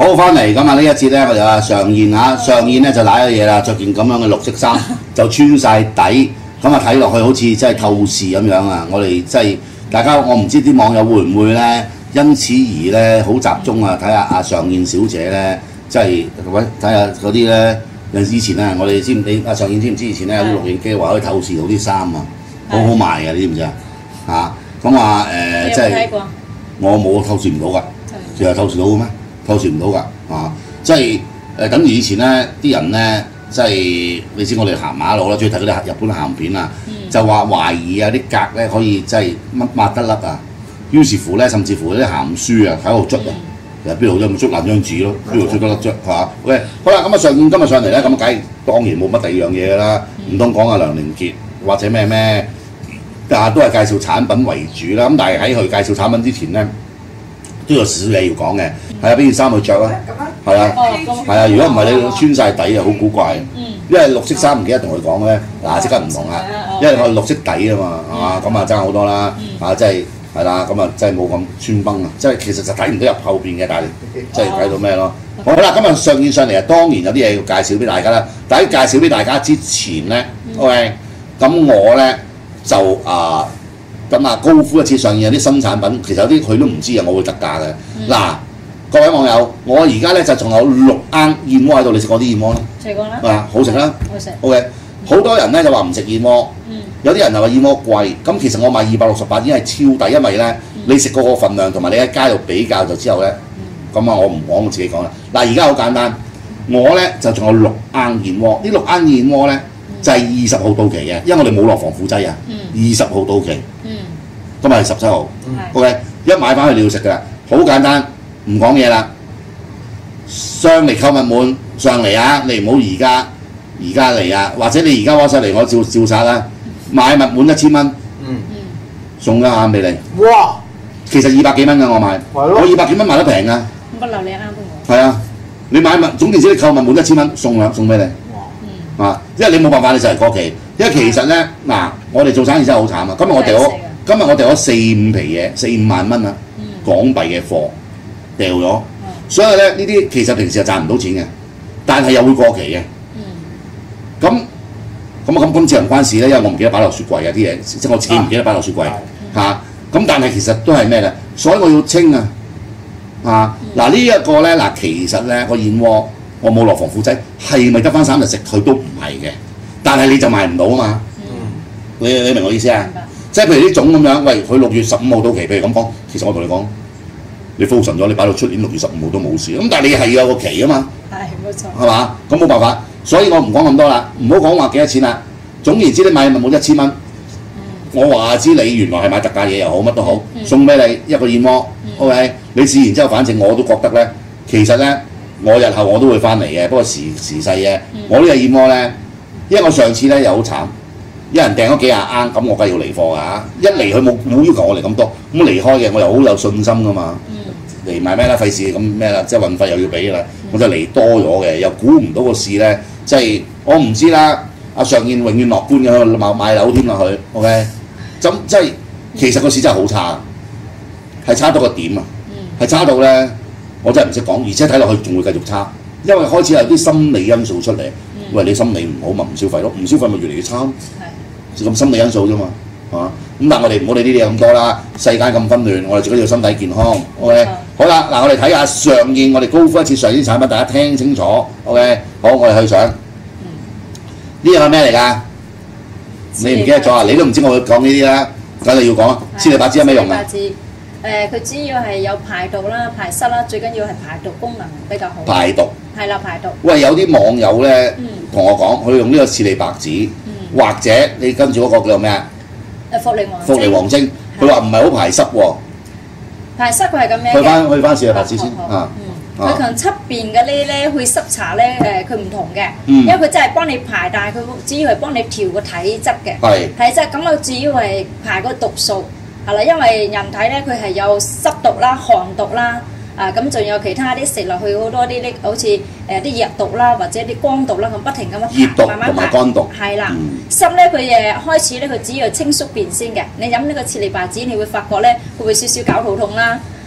好，翻嚟咁啊！呢一節咧，我哋話上燕嚇，上燕咧就賴咗嘢啦，着件咁樣嘅綠色衫，就穿晒底，咁啊睇落去好似真係透視咁樣啊！我哋真係大家，我唔知啲網友會唔會咧，因此而咧好集中啊，睇下阿上燕小姐咧，即係喂睇下嗰啲咧，以前啊，我哋知唔知阿上燕知唔知以前咧有啲錄影機話可以透視到啲衫啊，好好賣嘅，你知唔知啊？嚇咁話即係我冇透視唔到㗎，其實透視到嘅咩？透視唔到㗎，即係等於以前咧啲人咧，即係你知我哋行馬路啦，中意睇嗰啲日本鹹片啊，就話懷疑啊啲格咧可以即係抹得甩啊，於是乎咧，甚至乎啲鹹書啊喺度捽啊，其實邊度有咪捽爛張紙咯，邊度捽得甩啫，係嘛？OK，好啦，咁啊今日上嚟咧，咁梗係當然冇乜第二樣嘢㗎啦，唔通講阿梁凌傑或者咩，都係介紹產品為主啦。咁但係喺佢介紹產品之前咧，都有少少嘢要講嘅。係啊，俾件衫佢着啊，係啊，係啊。如果唔係你穿晒底啊，好古怪。因為綠色衫唔記得同佢講咧，嗱即刻唔同啦。因為我綠色底啊嘛，係嘛，咁啊爭好多啦。即係係啦，咁啊真係冇咁穿崩啊。即係其實就睇唔到入後邊嘅，但係即係睇到咩咯？好啦，今日上燕上嚟啊，當然有啲嘢要介紹俾大家啦。但喺介紹俾大家之前咧，OK，咁我咧就咁啊，高夫一次上燕有啲新產品，其實有啲佢都唔知啊，我會特價嘅。嗱，各位網友，我而家咧就仲有6罌燕窩喺度，你食過啲燕窩咧？ 食過啦。 好食啦。 好食。 OK， 好多人咧就話唔食燕窩，有啲人又話燕窩貴，咁其實我賣268已經係超抵，因為咧你食過個份量同埋你喺街度比較咗之後咧，咁啊我唔講我自己講啦。嗱，而家好簡單，我咧就仲有6罌燕窩，呢6罌燕窩咧就係20號到期嘅，因為我哋冇落防腐劑啊，20號到期。今日係17號 ，OK， 一買翻去你要食㗎啦，好簡單，唔講嘢啦。上嚟購物滿上嚟啊！你唔好而家嚟啊，或者你而家 WhatsApp 嚟，我照殺啦。買物滿1000蚊，送一罌俾你。哇！其實200幾蚊㗎，我賣，我200幾蚊賣得平㗎。 不留你啱俾我。 係啊，你買物總言之，你購物滿1000蚊，送俾你。因為你冇辦法，你就係過期。因為其實咧，嗱，我哋做生意真係好慘啊！今日我掉咗4-5皮嘢，4-5萬蚊啊，港幣嘅貨掉咗，所以咧呢啲其實平時係賺唔到錢嘅，但係又會過期嘅。咁今次唔關事咧，因為我唔記得擺落雪櫃啊啲嘢，即係我自己唔記得擺落雪櫃嚇。咁但係其實都係咩咧？所以我要清啊嗱呢一個咧嗱，其實咧個燕窩我冇落防腐劑，係咪得翻3日食佢都唔係嘅，但係你就賣唔到啊嘛。你明我意思啊？即係譬如呢種咁樣，喂，佢6月15號到期，譬如咁講，其實我同你講，你 frozen 咗，你擺到出年6月15號都冇事。咁但係你係有個期啊嘛， 係冇錯， 係嘛？咁冇辦法，所以我唔講咁多啦，唔好講話幾多錢啦。總言之，你買物滿1000蚊，我話知你原來係買特價嘢又好，乜都好，送俾你一個燕窩 ，OK？ 你試完之後，反正我都覺得咧，其實咧，我日後我都會翻嚟嘅，不過時勢嘅。我呢個燕窩咧，因為我上次咧又好慘。一人訂咗幾廿罌，咁我梗係要離貨㗎。一嚟佢冇要求我嚟咁多，咁離開嘅我又好有信心㗎嘛。嚟買咩啦？費事咁咩啦？即係運費又要俾㗎啦。我就嚟多咗嘅，又估唔到個市咧，即係我唔知啦。阿上燕永遠樂觀嘅，買樓添落去 ，OK？ 即係其實個市真係好差，係差到個點啊！係差到咧，我真係唔識講，而且睇落去仲會繼續差，因為開始有啲心理因素出嚟。喂，你心理唔好咪唔消費咯，唔消費咪越嚟越差。咁心理因素啫嘛，係嘛？咁但係我哋唔好理呢啲嘢咁多啦，世界咁紛亂，我哋最緊要身體健康。OK， 好啦，嗱我哋睇下上燕，我哋高夫一次上燕產品，大家聽清楚。OK， 好，我哋去上。呢樣係咩嚟㗎？你唔記得咗啊？你都唔知我會講呢啲啦，梗係要講。斯利巴茲有咩用啊？ 佢主要係有排毒啦、排濕啦，最緊要係排毒功能比較好。排毒。係啦，排毒。 喂，有啲網友咧同我講，佢用呢個斯利白子。或者你跟住嗰個叫咩啊？茯苓黃精，佢話唔係好排濕喎。 排濕佢係咁樣嘅。 去翻試下白子先佢同出邊嗰啲咧去濕茶咧佢唔同嘅，因為佢真係幫你排，但係佢主要係幫你調個體質嘅。體質咁啊，主要係排個毒素係啦，因為人體咧佢係有濕毒啦、寒毒啦。咁仲有其他啲食落去好多啲好似啲藥毒啦，或者啲光毒啦，咁不停咁樣慢慢排。乾毒。係啦，濕咧佢開始咧佢只要清宿便先嘅。你飲呢個切利白子，你會發覺咧佢會少少搞肚痛啦，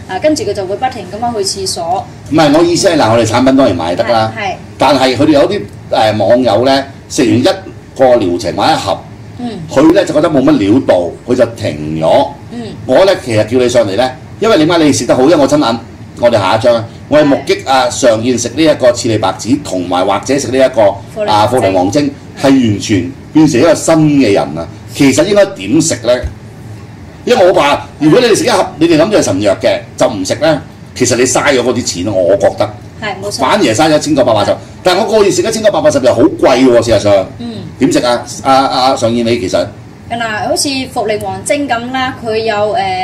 跟住佢就會不停咁樣去廁所。 唔係，我意思係嗱，我哋產品當然賣得啦，但係佢哋有啲網友咧食完一個療程或一盒，佢咧就覺得冇乜料到，佢就停咗。我咧其實叫你上嚟咧，因為點解你食得好？因為我親眼，我哋下一張，我係目擊常燕食呢一個刺利白子，同埋或者食呢一個茯苓黃精，係完全變成一個新嘅人啊！其實應該點食咧？因為我話，如果你哋食一盒，你哋諗住係神藥嘅，就唔食咧，其實你嘥咗嗰啲錢咯，我覺得。 係冇錯。反而係嘥咗1980，但係我個月食1980又好貴喎，事實上。點食啊？常燕你其實。 嗱，好似茯苓黃精咁啦，佢有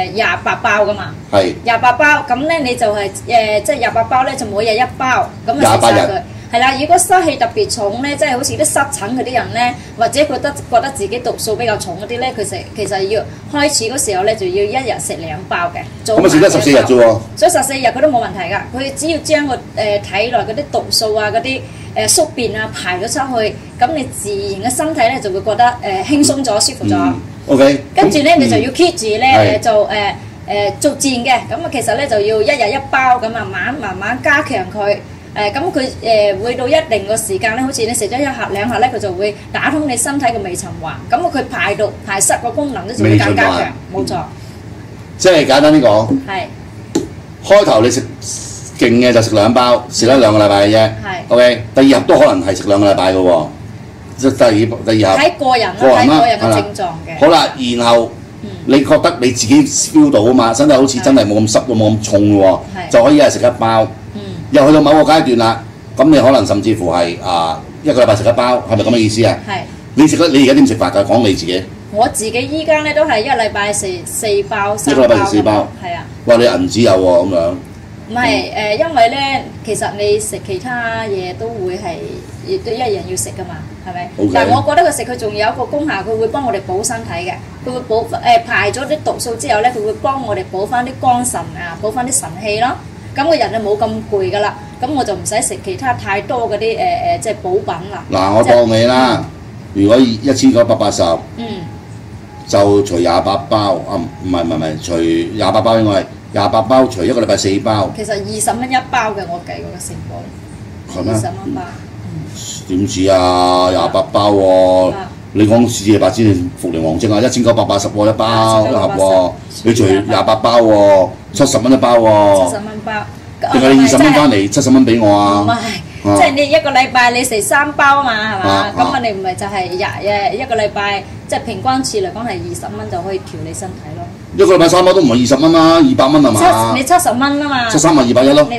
28包噶嘛。係。28包，咁咧你就係即係28包咧，就每日1包，咁啊食晒佢。係啦，如果濕氣特別重咧，即係好似啲濕疹嗰啲人咧，或者覺得自己毒素比較重嗰啲咧，其實要開始嗰時候咧，就要一日食2包嘅。 咁咪食得14日啫喎。 所以14日佢都冇問題㗎，佢只要將個體內嗰啲毒素啊、嗰啲宿便啊排咗出去，咁你自然嘅身體咧就會覺得輕鬆咗、舒服咗。 OK。 跟住咧你就要 keep 住咧就逐漸嘅，咁啊其實咧就要一日1包咁啊，慢慢加強佢。咁佢會到一定個時間咧，好似你食咗1盒2盒咧，佢就會打通你身體嘅微循環，咁佢排濕個功能咧就會更加強，冇錯。 即係簡單啲講， 係開頭你食勁嘅就食2包，食咗2個禮拜嘅啫。係。OK，第2盒都可能係食2個禮拜嘅喎，即係第二盒。睇個人啦，睇個人嘅症狀嘅。好啦，然後你覺得你自己 feel 到啊嘛，身體好似真係冇咁濕，冇咁重喎，就可以一日食1包。又去到某個階段啦，咁你可能甚至乎係1個禮拜食1包，係咪咁嘅意思啊？係。你而家點食法㗎？講你自己。我自己依家咧都係1個禮拜食4包、3包。1個禮拜食4包。係啊。哇！你銀紙有喎咁樣。唔係因為咧，其實你食其他嘢都會係亦都一樣要食㗎嘛，係咪？但係我覺得佢食佢仲有一個功效，佢會幫我哋補身體嘅，佢會補排咗啲毒素之後咧，佢會幫我哋補翻啲肝腎啊，補翻啲腎氣咯。咁個人就冇咁攰噶啦，咁我就唔使食其他太多嗰啲即係補品啦。嗱，我當你啦，如果1980，就除28包，唔係，除28包應該係28包，除1個禮拜4包。其實20蚊1包嘅，我計嗰個成本。係咩？20蚊包。點止啊？28包喎！你講刺利白子定茯苓黃精啊？1980喎1包1盒喎，你除28包喎，70蚊1包喎。70蚊包。定係你20蚊翻嚟70蚊俾我啊？唔係，即係你一個禮拜你食3包啊嘛，係嘛？咁你唔係就係一個禮拜，即係平均次嚟講係20蚊就可以調理身體咯。一個禮拜3包都唔係20蚊啦，200蚊係嘛？你70蚊啊嘛。73咪210咯。你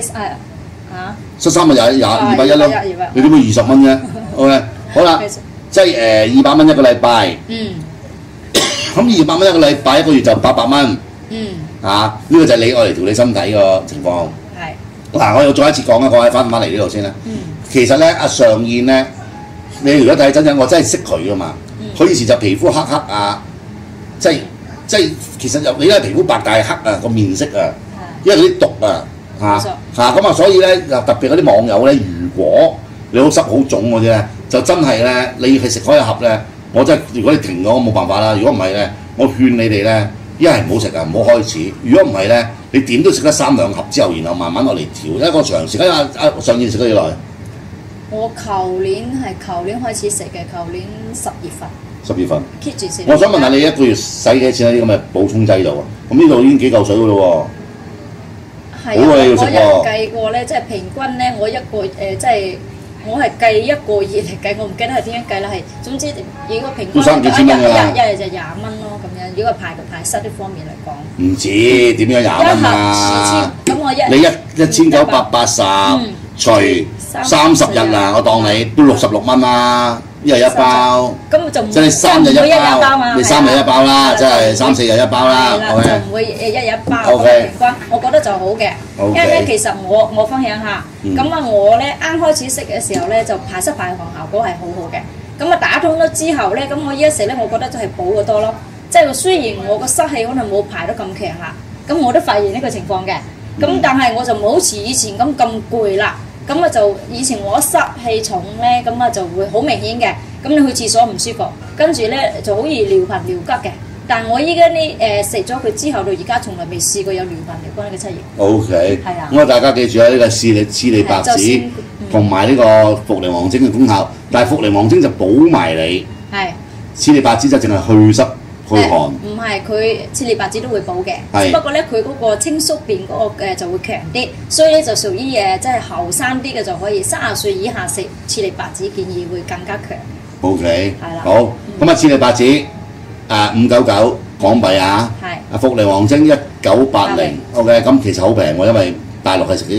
73咪210咯。你點會20蚊啫？OK， 好啦。即係200蚊1個禮拜，咁200蚊1個禮拜1個月就800蚊，呢個就係你愛嚟調理身體個情況。係嗱，我又再一次講啦，各位翻嚟呢度先啦。其實咧，阿常燕咧，你如果睇真真，我真係識佢噶嘛。佢以前就皮膚黑黑啊，即係其實你都係皮膚白，但係黑啊個面色啊，因為嗰啲毒啊咁啊，所以咧特別嗰啲網友咧，如果你好濕好腫嗰啲咧。就真係咧，你係食開1盒咧，我真係如果你停咗，我冇辦法啦。如果唔係咧，我勸你哋咧，一係唔好食啊，唔好開始。如果唔係咧，你點都食得3、2盒之後，然後慢慢落嚟調一個長時間。常燕食咗幾耐？我舊年開始食嘅，舊年10月份。10月份。keep 住食。我想問下你一個月使幾多錢喺啲咁嘅補充劑度啊？咁呢度已經幾嚿水噶咯喎。係啊，我有計過咧，即係平均咧，我一個即係。我係計1個月嚟計，我唔記得係點樣計啦。係總之，如果平均一日就20蚊咯咁樣。如果排濕呢方面嚟講，唔止點樣20蚊啊？咁我你1980除30日啊，我當你都66蚊啦，一日1包。咁就唔即係3日1包嘛？你3日1包啦，即係3、4日1包啦。就唔會一日1包。平均我覺得就好嘅，因為咧其實我分享下，咁啊我咧啱開始食嘅時候咧就排濕排寒效果係好好嘅，咁啊打通咗之後咧，咁我依家食咧我覺得就係補好多咯，即係雖然我個濕氣可能冇排得咁強啦，咁我都發現呢個情況嘅，咁但係我就冇好似以前咁攰啦。咁啊就以前我濕氣重咧，咁啊就會好明顯嘅。咁你去廁所唔舒服，跟住咧就好易尿頻尿急嘅。 但係我依家呢食咗佢之後到而家從來未試過有聯朋嚟關呢個七葉。 OK。 係啊。 咁啊，大家記住啊，呢個刺利白芷同埋呢個茯苓黃精嘅功效，但係茯苓黃精就補埋你。係。刺利白芷就淨係去濕。去寒唔係佢刺利白芷都會補嘅，只不過咧佢嗰個清宿便嗰個就會強啲，所以咧就屬於即係後生啲嘅就可以30歲以下食刺利白芷建議會更加強。 OK， 係啦，好咁啊，刺利白芷599港幣啊，係啊，茯苓黃精1980，OK， 咁其實好平喎，因為大陸係食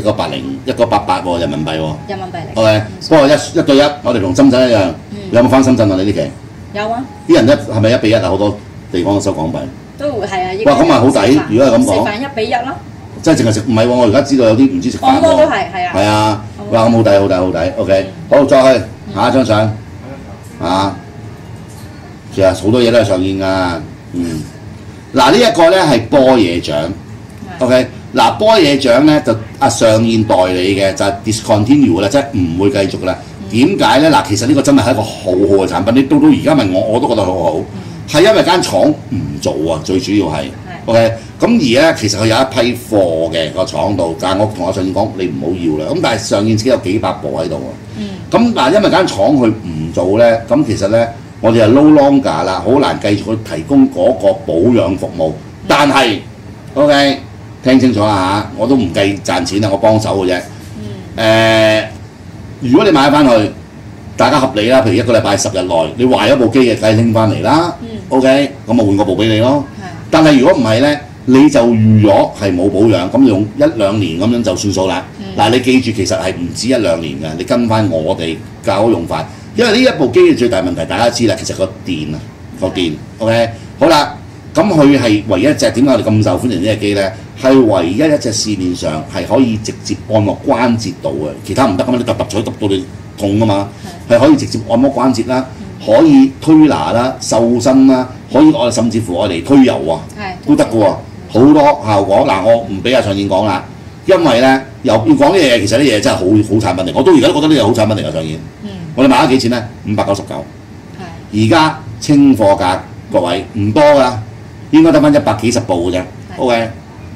188喎人民幣喎。人民幣嚟。OK， 不過一對一，我哋同深圳一樣，有冇翻深圳啊？你呢期？有啊。啲人係咪1比1啊？好多地方收港幣都會係啊！哇，咁咪好抵！如果係咁講，食飯1比1咯。即係淨係食唔係喎？我而家知道有啲唔知食飯喎。按摩都係啊。係啊！哇，咁好抵好抵好抵 ！OK， 好再去下一張相啊！其實好多嘢都係上演㗎。嗱呢一個咧係波野醬 ，OK。嗱波野醬咧就上演代理嘅，就係 discontinue 啦，即係唔會繼續㗎啦。點解咧？嗱，其實呢個真係係一個好好嘅產品。你到而家問我都覺得好好。係因為間廠唔做啊，最主要係 OK。咁而咧，其實佢有一批貨嘅個廠度，但係我同阿上燕講，你唔好要啦。咁但係上燕自己有幾百部喺度啊。咁嗱，因為間廠佢唔做咧，咁其實咧，我哋係 no longer 啦，好難繼續去提供嗰個保養服務。但係 OK， 聽清楚啦嚇，我都唔計賺錢啊，我幫手嘅啫。如果你買翻去，大家合理啦，譬如一個禮拜10日內，你壞咗部機嘅，梗係拎翻嚟啦。OK， 咁咪換個部俾你咯。但係如果唔係咧，你就預咗係冇保養，咁用1-2年咁樣就算數啦。嗱，你記住其實係唔止1-2年嘅，你跟翻我哋教好用法。因為呢一部機嘅最大問題，大家知啦，其實個電啊，個電 OK。好啦，咁佢係唯一一隻點解我哋咁受歡迎呢隻機咧？係唯一一隻市面上係可以直接按落關節度嘅，其他唔得噶嘛，你揼到你痛噶嘛，係可以直接按摩關節啦。可以推拿啦、瘦身啦，可以甚至乎我哋推油啊，都得嘅喎，好多效果。嗱，我唔俾阿上燕講啦，因為咧要講呢嘢，其實啲嘢真係好產品嚟。我到而家都覺得呢樣好產品嚟嘅上燕。我哋買咗幾錢咧？599。而家清貨價各位唔多㗎，應該得翻100幾十部嘅啫。OK，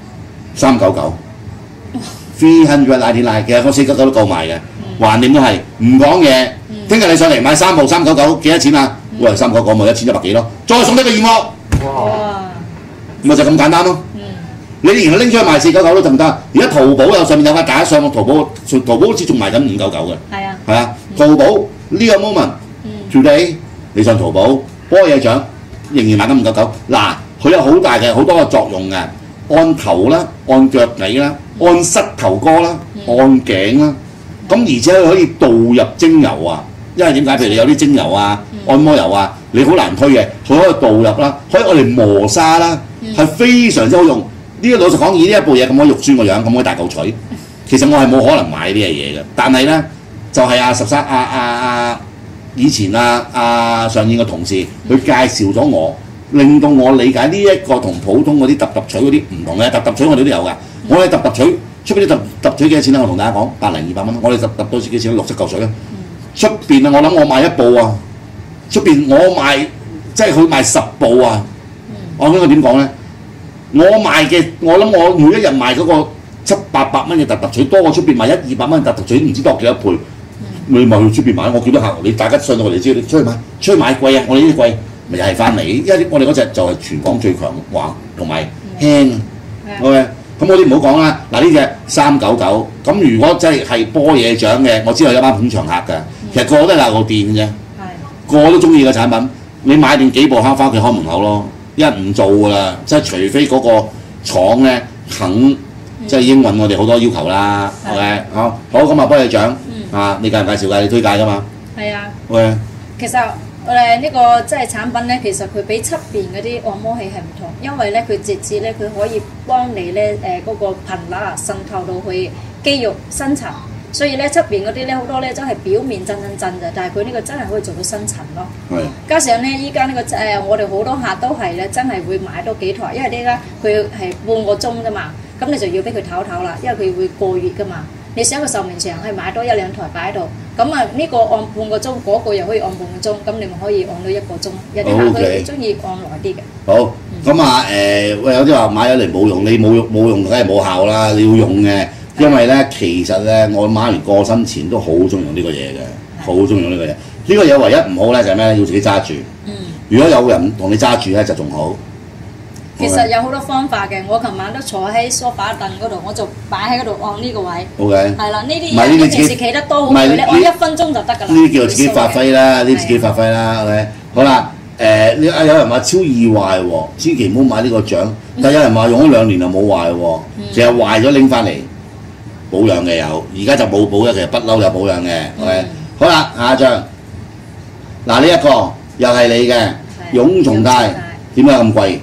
399。399，其實嗰499都夠賣嘅，橫掂都係唔講嘢。聽日你上嚟買3部399幾多錢啊？喂，399咪1100幾咯，再送得個燕窩。哇！咪就咁簡單咯。你然後拎出去賣499都得唔得？而家淘寶上面有架架上淘寶好似仲賣緊599嘅。係啊。係啊，淘寶呢個 moment，today 你上淘寶波野醬仍然賣緊599。嗱，佢有好大嘅好多個作用嘅，按頭啦，按腳底啦，按膝頭哥啦，按頸啦。咁而且佢可以導入精油啊！因為點解？譬如你有啲精油啊、按摩油啊，你好難推嘅，佢可以導入啦，可以我哋磨砂啦，係非常之好用。呢個老實講，以呢一部嘢咁可以肉酸個樣，咁可以大嚿錘。其實我係冇可能買呢樣嘢嘅，但係咧就係13以前上燕嘅同事，佢介紹咗我，令到我理解呢一個同普通嗰啲揼錘嗰啲唔同嘅。揼錘我哋都有㗎，我哋揼錘出邊啲揼錘幾多錢咧？我同大家講100-200蚊，我哋揼到幾錢？6-7嚿水啊！出邊啊，我諗我賣1部啊，出邊我賣即係佢賣10部啊。我應該點講咧？我諗我每一日賣嗰個700-800蚊嘅揼錘，多過出邊賣100-200蚊揼錘，唔知多幾多倍。你咪去出邊買，我叫得客，你大家上到我哋知，你出去買貴啊！我哋呢啲貴，咪又係翻嚟，因為我哋嗰隻就係全港最強橫同埋輕。OK， 咁嗰啲唔好講啦。嗱呢隻399，咁如果真係波野醬嘅，我知道有班捧場客㗎。其實個個都係鬧個電嘅啫，個個都中意嘅產品。你買定幾部慳翻屋企開門口咯，一唔做㗎啦，即係除非嗰個廠咧肯即係應允我哋好多要求啦。OK， 好咁啊，波野醬你介唔介紹㗎？你推介㗎嘛？係啊。OK。其實呢個即係產品咧，其實佢比出邊嗰啲按摩器係唔同，因為咧佢直接咧佢可以幫你咧嗰個頻率滲透到去肌肉深層。所以咧出邊嗰啲咧好多咧真係表面震嘅，但係佢呢個真係可以做到深層咯。係。加上咧依家呢個我哋好多客都係咧真係會買多幾台，因為呢家佢係半個鐘㗎嘛，咁你就要俾佢唞唞啦，因為佢會過熱㗎嘛。 你寫個壽命牆係買多1-2台擺喺度，咁啊呢個按半個鐘，嗰個又可以按半個鐘，咁你咪可以按到1個鐘。有啲客佢中意按耐啲嘅。 好，咁啊喂，有啲話買咗嚟冇用，你冇用梗係冇效啦，你要用嘅，因為咧其實咧我媽咪過身前都好中意用呢個嘢嘅，好中意用呢個嘢。呢個嘢唯一唔好咧就係咩咧？要自己揸住。如果有人同你揸住咧就仲好。 其實有好多方法嘅，我琴晚都坐喺梳化凳嗰度，我就擺喺嗰度按呢個位。 OK。 係啦，呢啲嘢你平時企得多好攰，你按1分鐘就得㗎啦。 呢啲叫自己發揮啦，呢啲自己發揮啦。OK。好啦，有人話超易壞喎，千祈唔好買呢個獎。但有人話用咗2年就冇壞喎，其實壞咗拎翻嚟保養嘅有，而家就冇保嘅，其實不嬲有保養嘅。OK。好啦，下一張。嗱呢一個又係你嘅蛹蟲肽，點解咁貴？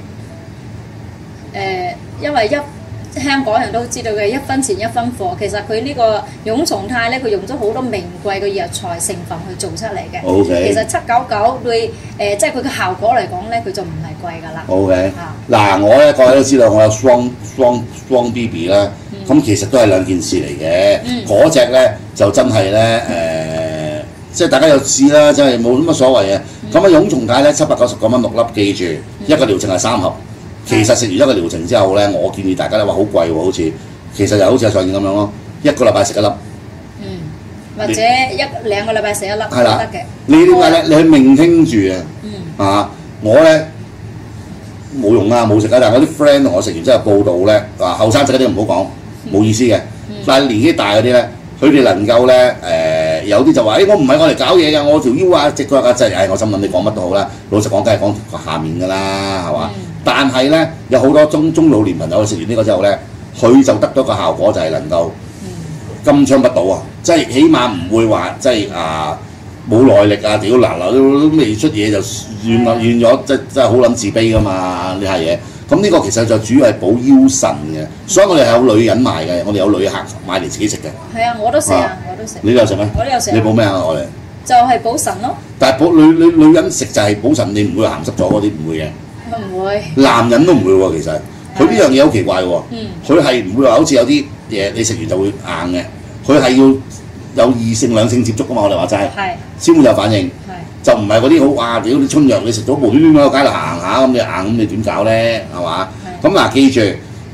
因為香港人都知道嘅1分錢1分貨，其實佢呢個蛹蟲肽咧，佢用咗好多名貴嘅藥材成分去做出嚟嘅。 OK。 其實799對即係佢嘅效果嚟講咧，佢就唔係貴㗎啦。 OK。嗱，我咧各位都知道我有雙 BB 啦，咁其實都係2件事嚟嘅。嗰隻咧就真係咧即係大家有試啦，真係冇乜所謂嘅。咁啊蛹蟲肽咧799蚊6粒，記住一個療程係3盒。其實食完一個療程之後咧，我建議大家咧話好貴喎，好似其實就好似上面咁樣咯，1個禮拜食1粒。 或者1-2個禮拜食1粒都得嘅。 你點解咧？你去命聽住啊！我咧冇用啊，冇食啊，但係我啲 friend 同我食完之後報道咧，後生仔嗰啲唔好講，冇意思嘅。但係年紀大嗰啲咧，佢哋能夠咧有啲就話：我唔係我嚟搞嘢㗎，我條腰啊、隻腳啊，真係我心諗你講乜都好啦。老實講，梗係講下面㗎啦，係嘛？但係咧，有好多中老年朋友食完呢個之後咧，佢就得到個效果就係能夠金槍不倒啊！即係起碼唔會話即係冇耐力啊！屌嗱都未出嘢就完咗，即係好撚自卑噶嘛呢下嘢。咁呢個其實就主要係補腰腎嘅，所以我哋係有女人賣嘅，我哋有女客買嚟自己食嘅。係啊， 我都食啊，我都食。 你都有食咩？ 我都有食。 你補咩啊？我哋就係補腎咯。但係女人食就係補腎，你唔會鹹濕咗嗰啲唔會嘅。唔會。男人都唔會喎，其實佢呢樣嘢好奇怪喎。佢係唔會話好似有啲嘢你食完就會硬嘅，佢係要有異性兩性接觸噶嘛，我哋話齋，先會有反應。就唔係嗰啲好哇！屌啲春藥你食咗無端端喺個街度行下咁你硬咁你點搞咧？係嘛？咁嗱記住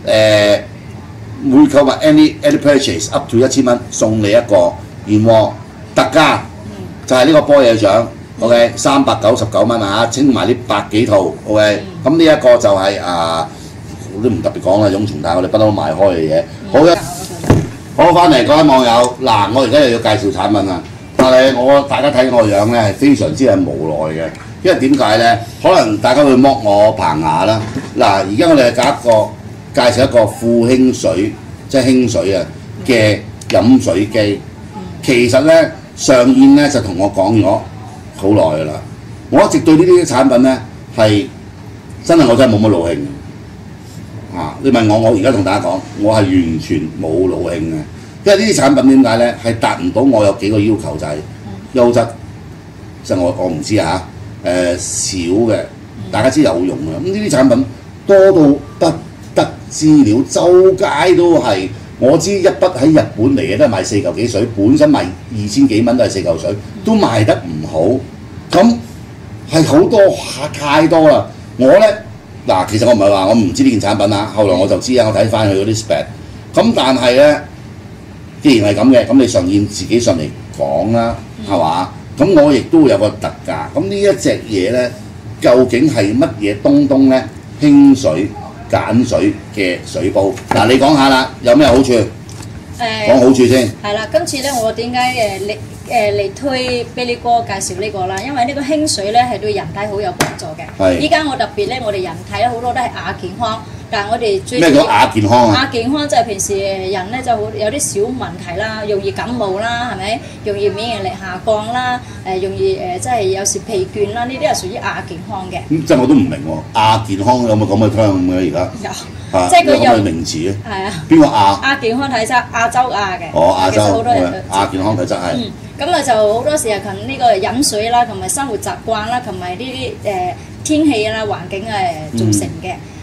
每購物 any purchase up to 1000蚊送你一個燕窩特價，就係呢個波野醬。OK， 399蚊啊，清埋呢百幾套 OK， 咁呢一個就係我都唔特別講啦，蛹蟲肽我哋不嬲賣開嘅嘢。好嘅，好翻嚟各位網友，嗱我而家又要介紹產品啦，但係大家睇我樣咧係非常之係無奈嘅，因為點解咧？可能大家會剝我棚牙啦。嗱，而家我哋係介紹一個富興水，即係興水啊嘅飲水機。其實咧上燕咧就同我講咗好耐㗎啦，我一直對呢啲產品咧係真係我真係冇乜怒興你問我而家同大家講，我係完全冇怒興嘅，因為呢啲產品點解咧係達唔到我有幾個要求，就係優質，即係我唔知少嘅，大家知有用嘅。咁呢啲產品多到不得之了，周街都係。我知一筆喺日本嚟嘅都係賣4嚿幾水，本身賣2000幾蚊都係4嚿水，都賣得唔好。咁係好多太多啦。我咧其實我唔係話我唔知呢件產品啦，後來我就知啊，我睇翻佢嗰啲 spec。咁但係咧，既然係咁嘅，咁你上燕自己上嚟講啦，係嘛？咁我亦都會有個特價。咁呢一隻嘢咧，究竟係乜嘢東東咧？興水鹼水嘅水煲，你講下啦，有咩好處？講好處先。係啦，今次咧我點解嚟推俾你哥介紹呢個啦？因為呢個興水咧係對人體好有幫助嘅。依家我特別咧，我哋人體咧好多都係亞健康，但係我哋最咩叫亞健康啊？亞健康即係平時人咧就好有啲小問題啦，容易感冒啦，係咪？容易免疫力下降啦，容易即係有時疲倦啦，呢啲係屬於亞健康嘅。即係我都唔明喎，亞健康有冇咁嘅 term 嘅而家？有。即係佢有名詞嘅。係啊。邊個亞？亞健康體質，亞洲亞嘅。亞洲。其實好多人亞健康體質係。咁就好多時係憑呢個飲水啦，同埋生活習慣啦，同埋呢啲天氣啦、環境造成嘅。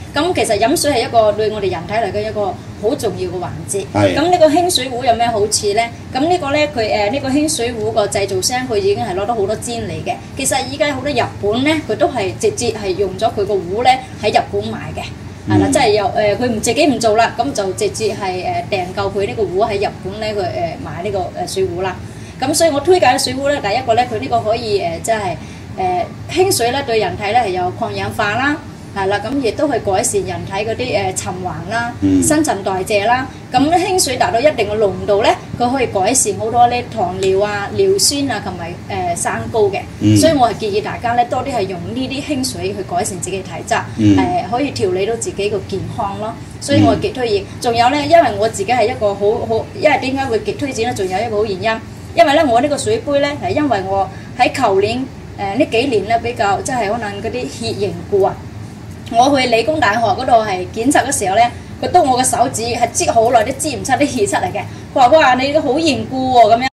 咁其實飲水係一個對我哋人體嚟嘅一個好重要嘅環節。咁呢個輕水壺有咩好處咧？咁呢個咧佢呢個輕水壺個製造商佢已經係攞到好多專利嘅。其實依家好多日本咧，佢都係直接係用咗佢個壺咧喺日本買嘅。係啦，即係又佢自己唔做啦，咁就直接係訂購佢呢個壺喺日本咧，佢買呢個水壺啦。咁所以我推介嘅水壺咧，第一個咧，佢呢個可以即係輕水咧，對人體咧係有抗氧化啦，係啦，咁亦都係改善人體嗰啲循環啦、新陳代謝啦。咁輕水達到一定嘅濃度咧，佢可以改善好多咧糖尿啊、尿酸啊同埋三高嘅。所以我係建議大家咧多啲係用呢啲輕水去改善自己嘅體質，可以調理到自己個健康咯。所以我極推薦。仲有咧，因為我自己係一個好，因為點解會極推薦咧？仲有一個好原因，因為咧我呢個水杯咧係因為我喺舊年呢幾年咧比較即係可能嗰啲血凝固啊，我去理工大學嗰度係檢測嘅時候咧，佢督我個手指係擠好耐都擠唔出啲血出嚟嘅。佢話你都好凝固喎咁樣。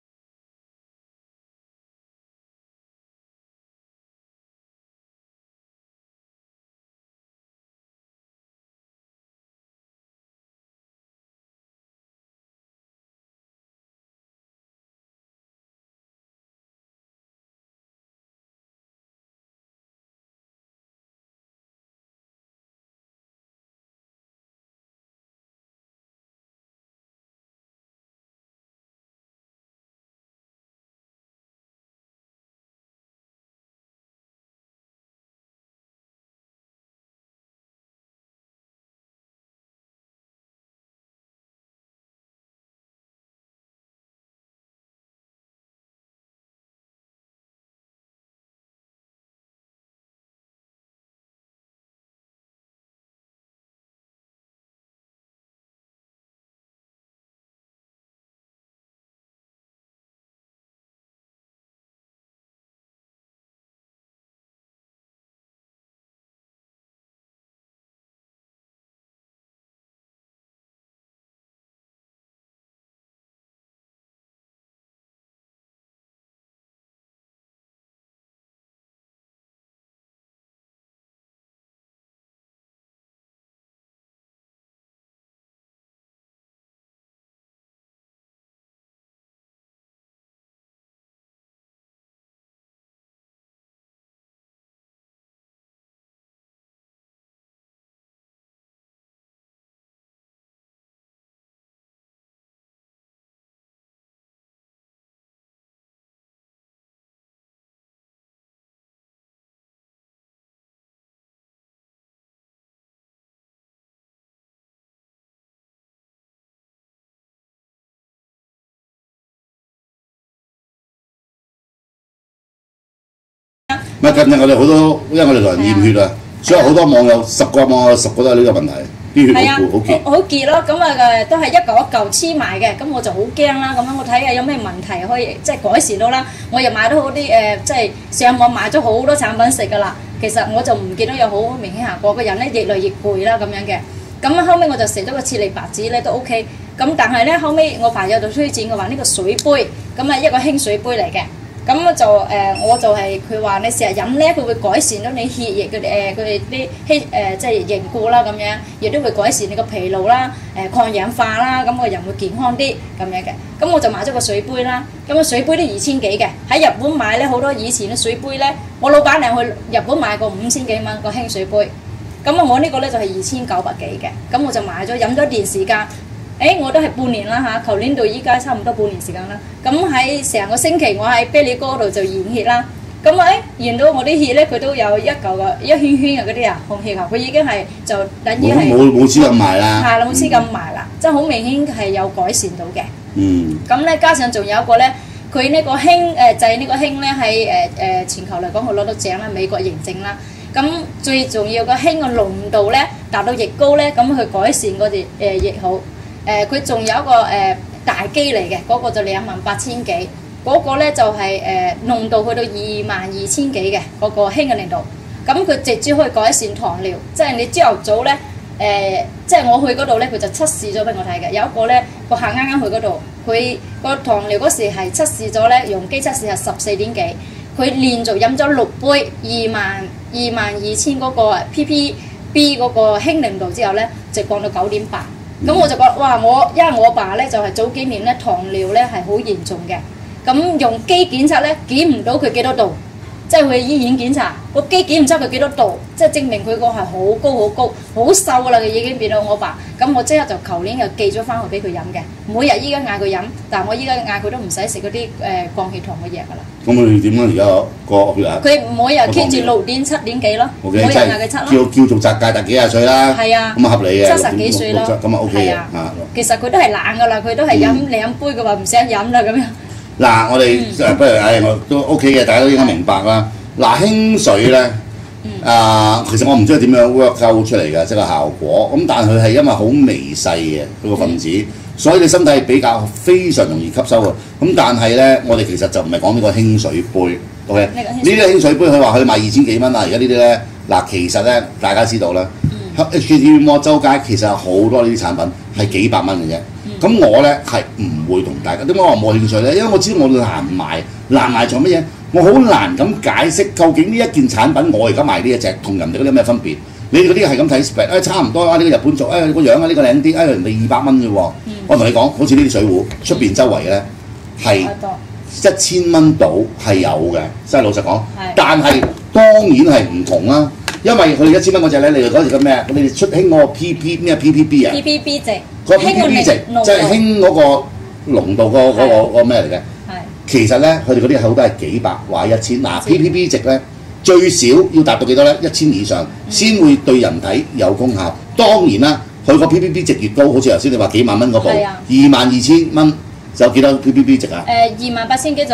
咪近日我哋好多，因為我哋同人驗血啊，所以好多網友10個網友10個都係呢個問題，啲血好結。 好結咯，咁啊都係一嚿一嚿黐埋嘅，咁我就好驚啦。咁樣我睇下有咩問題可以即係改善到啦。我又買到好啲即係上網買咗好多產品食㗎啦。其實我就唔見到有好明顯效果，個人咧越嚟越攰啦咁樣嘅。咁後尾我就食咗個切利白子咧都 OK。咁但係咧後尾我朋友就推薦嘅話呢個水杯，咁啊一個輕水杯嚟嘅。咁就我就係佢話你成日飲咧，佢會改善到你血液佢哋啲即係凝固啦咁樣，亦都會改善你個疲勞啦、抗氧化啦，咁個人會健康啲咁樣嘅。咁我就買咗個水杯啦，咁個水杯都2000幾嘅，喺日本買咧好多以前嘅水杯咧，我老闆娘去日本買過5000幾蚊個輕水杯，咁啊我呢個咧就係2900幾嘅，咁我就買咗飲咗一段時間。我都係半年啦嚇，舊年到依家差唔多半年時間啦。咁喺成個星期，我喺啤梨哥度就驗血啦。咁驗到我啲血咧，佢都有一嚿嘅一圈圈嘅嗰啲紅血球，佢已經係就等於係冇黐咁埋啦。 係啦，冇黐咁埋啦，即係好明顯係有改善到嘅。咁咧加上仲有一個咧，佢呢個氫製呢個氫咧喺全球嚟講，佢攞到獎啦，美國認證啦。咁最重要嘅氫嘅濃度咧達到越高咧，咁佢改善嗰啲越好。佢仲有一個大機嚟嘅，嗰個就28000幾，嗰個咧就係濃度去到22000幾嘅嗰個氫嘅濃度。咁佢直接可以改善糖尿，即係你朝頭早咧即係我去嗰度咧，佢就測試咗俾我睇嘅。有一個咧個客啱啱去嗰度，佢個糖尿嗰時係測試咗咧，用機測試係14點幾，佢連續飲咗6杯22000嗰個 ppb B 嗰個氫零度之後咧，就降到9.8。咁我就覺得哇！因為我爸咧就係早幾年咧糖尿咧係好嚴重嘅，咁用機檢測咧檢唔到佢幾多度，即係去醫院檢查個機檢唔出佢幾多度，即係證明佢個係好高好高好瘦㗎啦，佢已經變到我爸。咁我即刻就舊年又寄咗翻去俾佢飲嘅，每日依家嗌佢飲，但係我依家嗌佢都唔使食嗰啲降血糖嘅藥㗎啦。 咁佢點啊？而家個血壓？ 佢每日 keep 住6.7、7點幾咯，每日嗌佢7咯。 叫做雜界，但幾廿歲啦。係啊，咁啊合理嘅。 70幾歲咯， 咁啊 OK 嘅。 其實佢都係懶㗎啦，佢都係飲2杯嘅話唔想飲啦咁樣。 嗱，我哋不如我都 OK 嘅，大家都應該明白啦。嗱，輕水咧，其實我唔知佢點樣 work out 出嚟嘅，即係個效果。咁但係佢係因為好微細嘅嗰個分子，所以你身體比較非常容易吸收嘅。咁但係咧，我哋其實就唔係講呢個輕水杯 ，OK？呢啲輕水杯佢話佢賣2000幾蚊啦，而家呢啲咧，嗱其實咧大家知道啦，HKTV Mall 周街其實有好多呢啲產品係幾百蚊嘅啫。咁我咧係唔會同大家點解我冇興趣咧？因為我知道我難賣做乜嘢？我好難咁解釋究竟呢一件產品我而家賣呢一隻同人哋嗰啲有咩分別？你哋嗰啲係咁睇 spec， 差唔多啊！呢個日本做，個樣啊呢個靚啲，人哋200蚊啫喎。我同你講，好似呢啲水壺出邊周圍咧係1000蚊到係有嘅，真係老實講。但係當然係唔同啦，因為佢哋1000蚊嗰隻咧，你哋嗰時嘅咩？你哋出興嗰個 PPB 啊 ？PPB 值。 個 PPB 值即係興嗰個濃度個咩嚟嘅？其實咧，佢哋嗰啲好多係幾百或1000。嗱 PPB 值咧最少要達到幾多咧？1000以上先會對人體有功效。當然啦，佢個 PPB 值越高，好似頭先你話幾萬蚊嗰部，22000蚊就幾多 PPB 值啊 ？28000幾就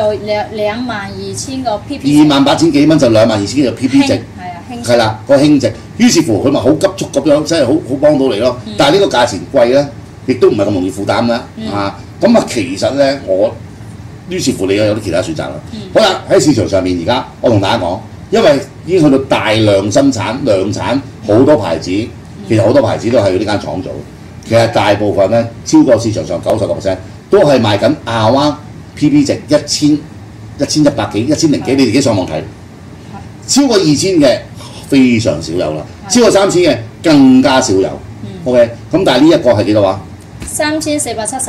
22000個 PPB。 28000幾蚊就22000個 PPB 值。係啦，個輕值。於是乎佢咪好急速咁樣，真係好幫到你咯。但係呢個價錢貴咧，亦都唔係咁容易負擔啦。咁啊，其實咧於是乎你有啲其他選擇啦。好啦，喺市場上面而家我同大家講，因為已經去到大量生產、量產，好多牌子，其實好多牌子都係呢間廠做。其實大部分咧，超過市場上90%都係賣緊亞灣 PB 值1100幾、1000零幾，你自己上網睇。超過2000嘅非常少有啦，超過3000嘅更加少有。OK， 咁但係呢一個係幾多話 ？3478。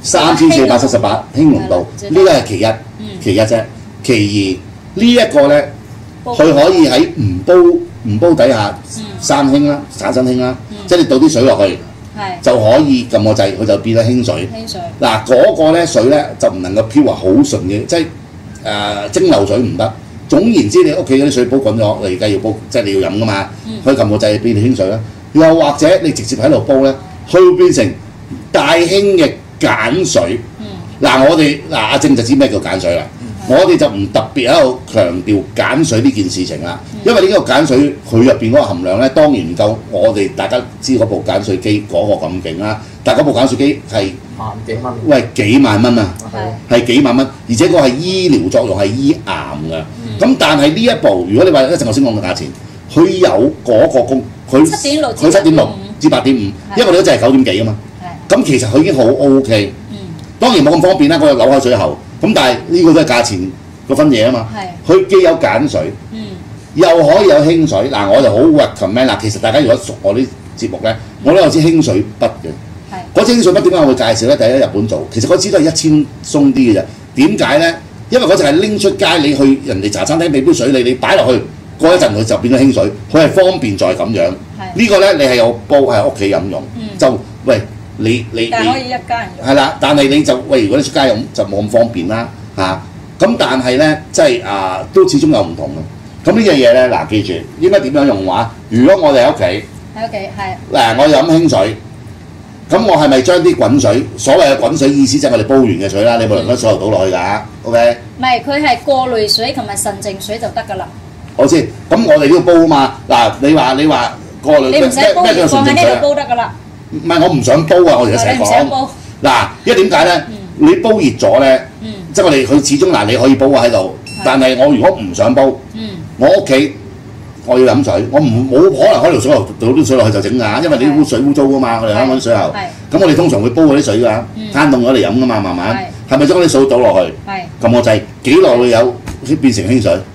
3478輕濃度，呢個係其一，其一啫。其二呢一個咧，佢可以喺唔煲底下生輕啦，產生輕啦，即係你倒啲水落去，就可以撳個掣，佢就變咗輕水。嗱嗰個咧水咧就唔能夠飄話好純嘅，即係蒸餾水唔得。總言之，你屋企嗰啲水煲滾咗，你而家要煲，即係你要飲噶嘛，可以撳個掣變輕水啦。又或者你直接喺度煲咧，佢會變成大輕嘅鹼水。我哋阿正就知咩叫鹼水啦。我哋就唔特別喺度強調鹼水呢件事情啦，因為呢個鹼水佢入邊嗰個含量咧，當然唔夠我哋大家知嗰部鹼水機嗰個咁勁啦。但係嗰部鹼水機係萬幾蚊， 喂幾萬蚊啊，係幾萬蚊，而且個係醫療作用係醫癌㗎。咁但係呢一部，如果你話一陣我先講嘅價錢，佢有嗰個功，佢7.6至8.5，因為你嗰隻係9點幾啊嘛。咁其實佢已經好 OK。當然冇咁方便啦，嗰個扭開水喉。咁但係呢個都係價錢個分嘢啊嘛。佢既有鹼水，又可以有輕水。我就好 recommend 啦。其實大家如果熟我啲節目咧，我都有支輕水筆嘅。嗰支輕水筆點解我會介紹咧？第一日本做，其實嗰支都係1000鬆啲嘅啫。點解咧？因為嗰隻係拎出街，你去人哋茶餐廳俾杯水你擺落去，過一陣佢就變咗輕水。佢係方便在咁樣。呢個咧你係有煲喺屋企飲用，就喂。但係可以一家人用。係啦，但係你就喂，如果你出街用就冇咁方便啦咁但係咧，即係都始終有唔同嘅。咁呢樣嘢咧，記住應該點樣用話？如果我哋喺屋企係我飲輕水，咁我係咪將啲滾水，所謂嘅滾水意思即係我哋煲完嘅水啦，你冇能夠所有倒落去㗎 ，OK？ 唔係，佢係過濾水同埋純淨水就得㗎啦。 我知，咁我哋都要煲啊嘛。你話過濾你唔使煲，放喺呢度煲得㗎啦。 唔係我唔想煲啊！我哋成日講因為點解咧？你煲熱咗咧，即係我哋佢始終你可以煲喺度，但係我如果唔想煲，我屋企我要飲水，我冇可能開條水喉倒啲水落去就整㗎，因為你啲水污糟㗎嘛，我哋香港啲水喉。咁我哋通常會煲嗰啲水㗎，攤凍咗嚟飲㗎嘛，慢慢。係咪將嗰啲水倒落去？撳個掣幾耐會有變成輕水？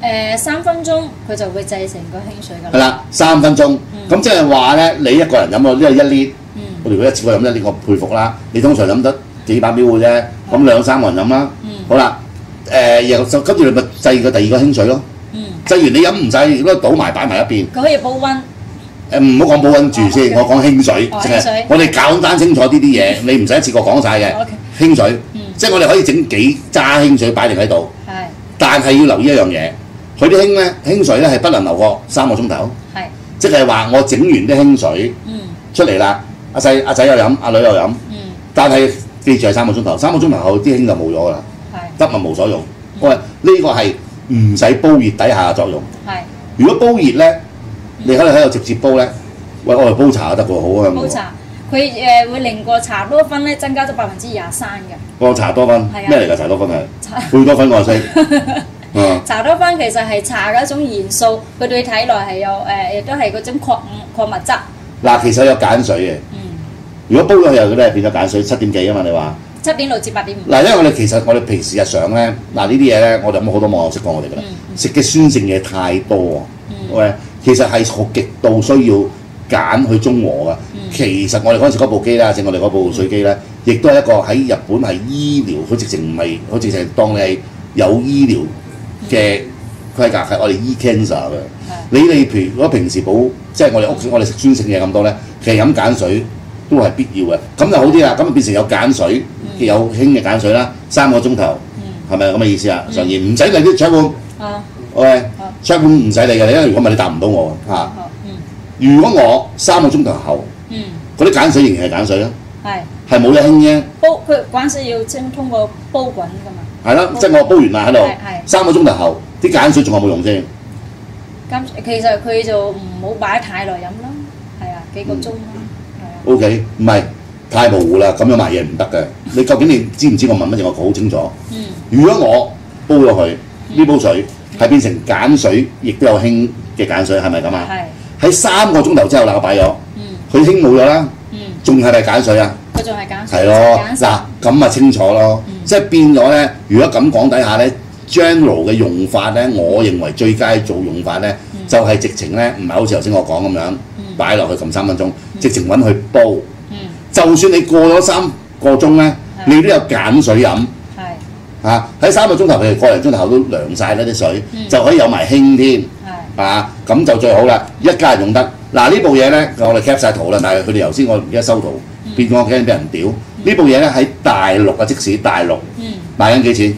3分鐘佢就會製成個輕水㗎啦。 係啦，3分鐘。咁即係話咧，你一個人飲咗呢個1 lit，我哋如果一次過飲1 lit，我佩服啦。你通常飲得幾百 ml 嘅啫，咁2、3個人飲啦。好啦，然後就跟住你咪製個第二個輕水咯。製完你飲唔晒，如果倒埋擺埋一邊。 佢可以保溫。 唔好講保溫住先，我講輕水，即係我哋簡單清楚呢啲嘢，你唔使一次過講晒嘅。輕水，即係我哋可以整幾揸輕水擺定喺度。但係要留意一樣嘢，佢啲輕水咧係不能留過3個鐘頭。即係話我整完啲輕水出嚟啦，阿仔又飲，阿女又飲。但係記住係3個鐘頭，3個鐘頭後啲輕就冇咗㗎啦，得物無所用。我話呢個係唔使煲熱底下嘅作用。如果煲熱咧，你可以喺度直接煲咧，喂，我哋煲茶得喎，好香喎。煲茶， 佢會令個茶多酚咧增加咗23%嘅。 個茶多酚咩嚟㗎？茶多酚係貝多酚我識。 茶多酚其實係茶嘅一種元素，佢對體內係有亦都係嗰種礦物質。 嗱，其實有鹼水嘅。如果煲咗佢又咧變咗鹼水，7點幾啊嘛？你話 7.6至8.5。 嗱，因為我哋平時日常咧，嗱呢啲嘢咧，我哋咁好多網友識講我哋㗎啦，食嘅酸性嘢太多啊，喂，其實係極度需要鹼去中和㗎。其實我哋嗰陣時嗰部機啦，即係我哋嗰部水機咧，亦都係一個喺日本係醫療，佢直情唔係，佢直情當你係有醫療嘅規格，係我哋醫 cancer 嘅。你哋譬如如果平時即係我哋屋企我哋食酸性嘢咁多咧，其實飲鹼水都係必要嘅，咁就好啲啦。咁變成有鹼水，有輕嘅鹼水啦，3個鐘頭，係咪咁嘅意思啊？常言唔使理啲桌碗，OK，桌碗唔使理嘅，因為如果唔係你答唔到我嚇。如果我3個鐘頭後，嗰啲鹼水仍然係鹼水啦，係冇得輕啫。 佢鹼水要通過煲滾㗎嘛。係咯，即係我煲完啦喺度，3個鐘頭後啲鹼水仲有冇用先？ 咁其實佢就唔好擺太耐飲啦，係啊，幾個鐘啦。 O.K. 唔係太模糊啦，咁樣賣嘢唔得嘅。你究竟你知唔知我問乜嘢？我好清楚。如果我煲咗佢呢煲水係變成鹼水，亦都有輕嘅鹼水，係咪咁啊？喺3個鐘頭之後啦，我擺咗，佢輕冇咗啦，仲係咪鹼水啊？ 佢仲係鹼水。 係咯，嗱咁咪清楚咯。即係變咗咧，如果咁講底下咧 ，general 嘅用法咧，我認為最佳做用法咧，就係直情咧，唔係好似頭先我講咁樣擺落去撳3分鐘。直情揾佢煲，就算你過咗3個鐘咧，你都有鹼水飲。喺3個鐘頭，譬如個零鐘頭後都涼晒啦啲水，就可以有埋輕添。咁就最好啦，一家人用得。嗱呢部嘢咧，我哋 cap 晒圖啦，但係佢哋頭先我唔記得收圖，變咗我驚俾人屌。呢部嘢咧喺大陸啊，即使大陸賣緊幾錢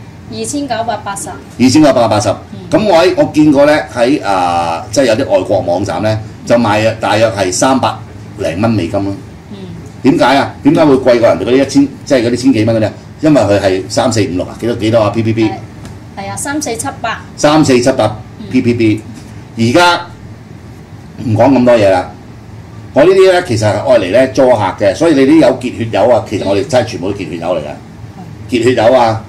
？2980。 2980。咁我見過咧喺即係有啲外國網站咧，就賣大約係300零蚊美金咯。點解啊？點解會貴過人哋嗰啲1000，即係嗰啲千幾蚊嗰啲啊？因為佢係3、4、5、6啊，幾多啊 ppb？ 係啊，3478。 3478 ppb。而家唔講咁多嘢啦。我呢啲咧其實係愛嚟咧助客嘅，所以你啲有結血友啊，其實我哋真係全部都結血友嚟㗎。結血友啊，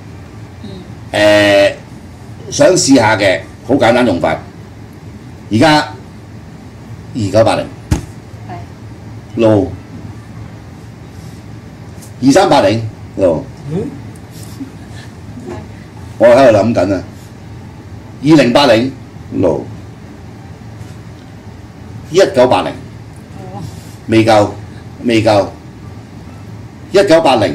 想試下嘅好簡單用法。而家2980。路2380路，我喺度諗緊啊，2080路，1980未夠，1980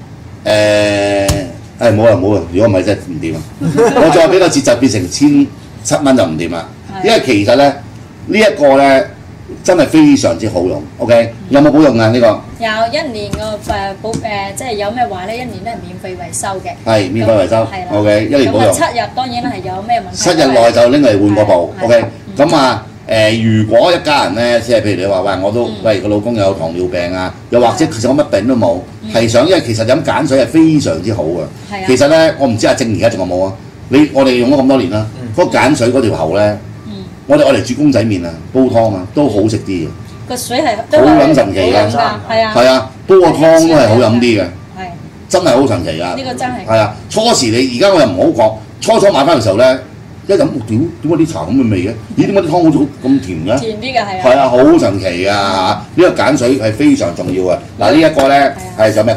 冇啦，如果唔係真係唔掂啊！我再俾個節奏變成1700蚊就唔掂啦，因為其實咧呢一個咧。真係非常之好用 ，OK？ 有冇保用啊？呢個有1年個即係有咩話咧，1年都係免費維修嘅。 係免費維修 ，OK？ 1年保用。 咁7日當然係有咩問題。 7日內就拎嚟換個部 ，OK？咁啊如果一家人咧，即係譬如你話喂，我都喂個老公有糖尿病啊，又或者其實我乜病都冇，係想因為其實飲鹼水係非常之好嘅。其實咧，我唔知阿正而家仲有冇啊？我哋用咗咁多年啦，嗰鹼水嗰條喉咧。我哋愛嚟煮公仔麵啊，煲湯啊，都好食啲嘅。 個水係好撚神奇㗎，係啊，煲個湯都係好飲啲嘅，真係好神奇㗎。 呢個真係。 係啊，初時你而家我又唔好講，初買翻嘅時候咧，一飲點解啲茶咁嘅味嘅？咦，點解啲湯好似咁甜嘅？ 甜啲嘅係啊。 係啊，好神奇㗎嚇！呢個鹼水係非常重要嘅。嗱呢一個咧係有咩講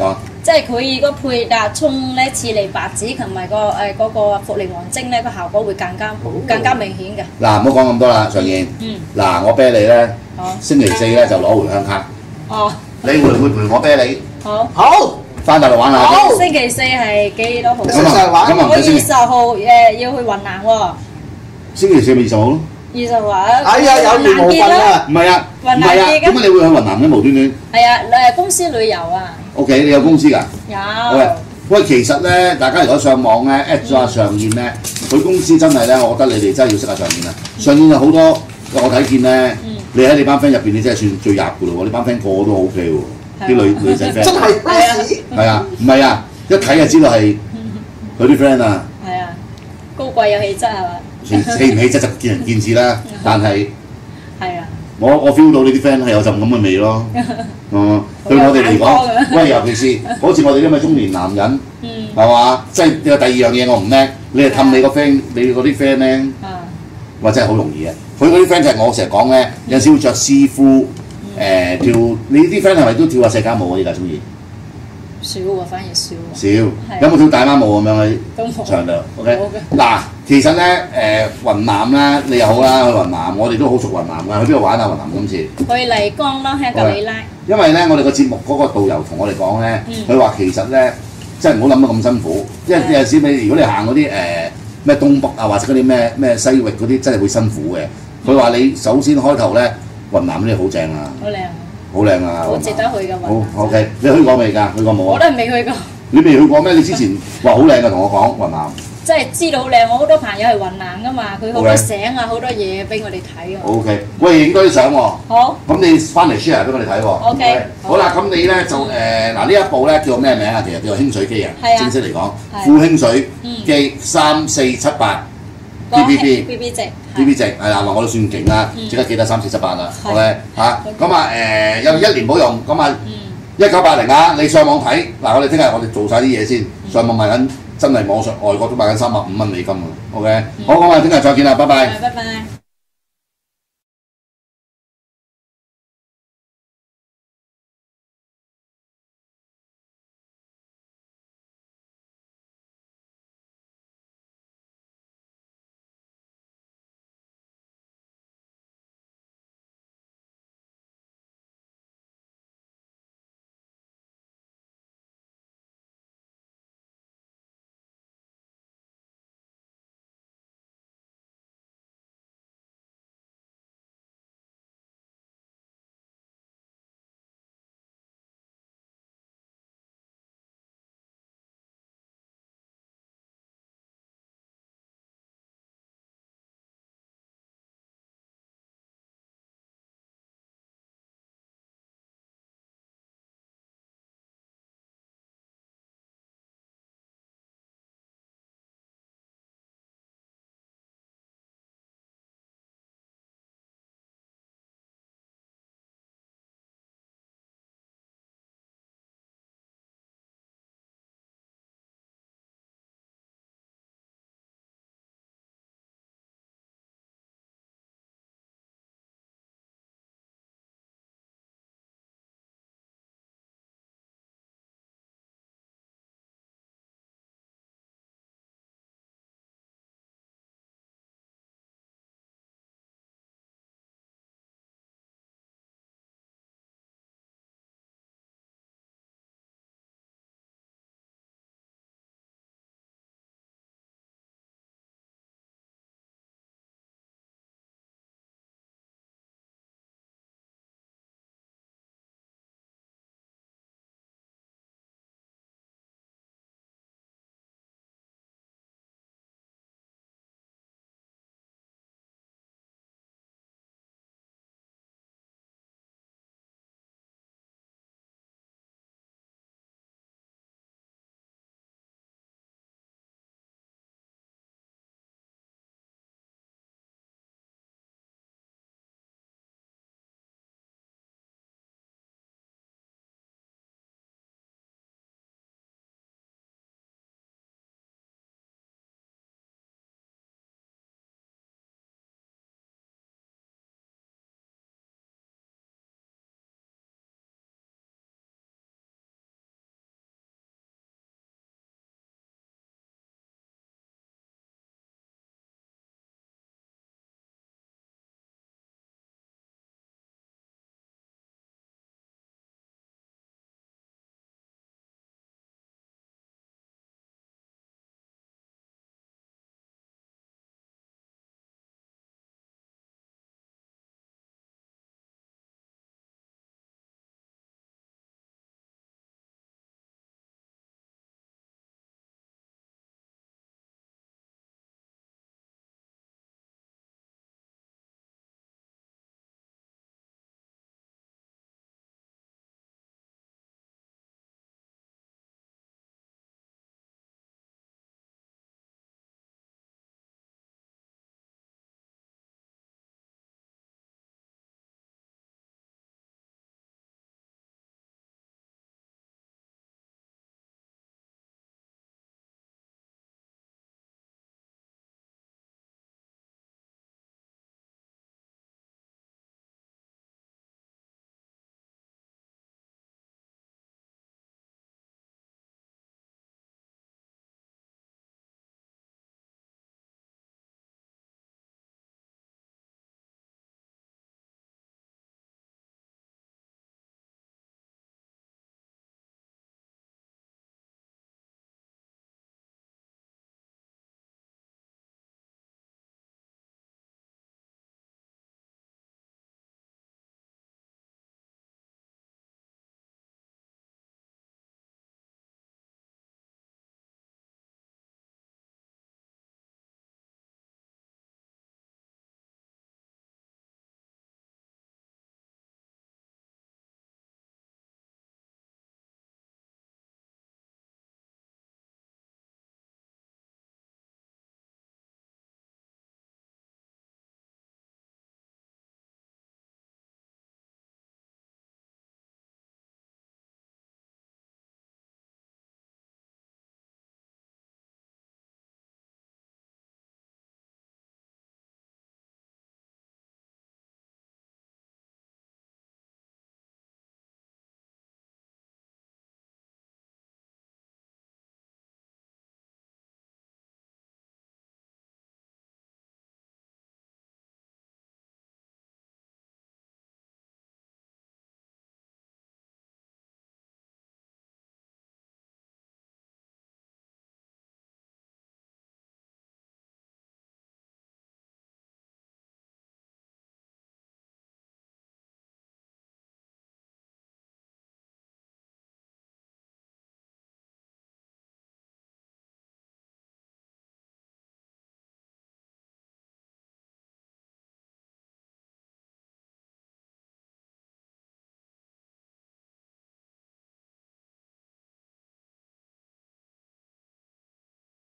即係佢個配搭葱咧、刺梨白子同埋嗰個茯苓黃精咧，個效果會更加明顯嘅。 嗱，唔好講咁多啦，常燕。嗱，我啤你咧，星期四咧就攞回鄉卡。 哦。 你會唔會陪我啤你？ 好。 翻大陸玩下。 好。星期四係幾多號？我20號要去雲南喎。星期四咪20號咯。 20號啊！ 哎呀，有緣無份啊！ 唔係啊，雲南結嘅。點解你會去雲南嘅無端端？ 係啊，公司旅遊啊。 OK， 你有公司㗎？ 有。 喂，其實咧，大家如果上網咧 at 咗阿尚燕咧，佢公司真係咧，我覺得你哋真係要識下尚燕啊！尚燕有好多，我睇見咧，你喺你班 friend 入邊，你真係算最入㗎咯喎！你班 friend 個個都 OK 喎，啲女仔 friend。 真係 fans。 係啊，唔係啊，一睇就知道係佢啲 friend 啊。 係啊，高貴有氣質係嘛？ 氣唔氣質就見仁見智啦，但係係啊， 我 feel 到你啲 friend 係有陣咁嘅味咯。對我哋嚟講，喂，尤其是好似我哋啲咁嘅中年男人，係嘛？即係第二樣嘢我唔叻，你係氹你個 friend，你嗰啲 friend 咧，哇真係好容易啊！佢嗰啲 friend 就係我成日講咧，有陣時會着絲褲跳，你啲 friend 係咪都跳下社交舞啊？依家中意？ 少喎，反而少。 少，有冇跳大媽舞咁樣喺場度 ？OK。嗱，其實咧雲南啦，你又好啦，去雲南，我哋都好熟雲南㗎。去邊度玩啊？雲南今次？去麗江咯，香格里拉。 因為咧，我哋個節目嗰個導遊同我哋講咧，佢話其實咧，即係唔好諗得咁辛苦，因為有陣時如果你行嗰啲咩東北啊，或者嗰啲咩西域嗰啲，真係會辛苦嘅。佢話你首先開頭咧，雲南呢啲好正啊。好靚。好靚啊！ 好值得去嘅雲南。 好 OK， 你去過未㗎？去過冇啊？ 我都係未去過。 你未去過咩？你之前話好靚㗎，同我講雲南。 即係知道好靚，我好多朋友係雲南㗎嘛，佢好多相啊，好多嘢俾我哋睇喎。 OK，喂，影多啲相喎。好。咁你翻嚟 share 俾我哋睇喎。 OK。 好啦，咁你咧就嗱呢一部咧叫咩名啊？其實叫做輕水機啊。 係啊。 正式嚟講，富輕水機3478 BB 值。BB 值係啦，話我都算勁啦，即刻記得3478啦。OK 嚇，咁啊有1年保用，咁啊1980啊，你上網睇嗱，我哋聽日我哋做晒啲嘢先，上網賣緊真係網上外國都賣緊305蚊美金啊。OK，好，咁啊聽日再見啦，拜拜。 拜拜。